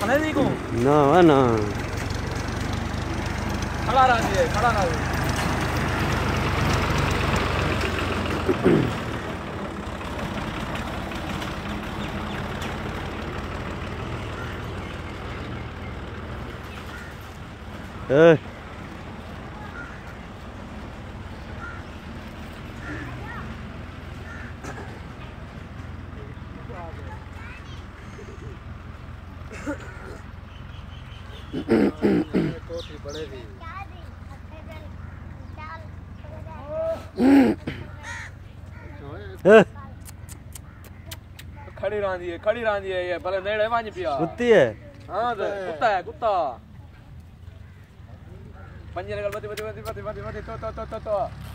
खड़े नहीं को ना ना खड़ा रहिए खड़ा रहिए कोठी पड़ेगी खड़ी रांधी है ये भले नेड़े वांज पिया कुत्ती है हां कुत्ता है कुत्ता पंजे लगा बती तो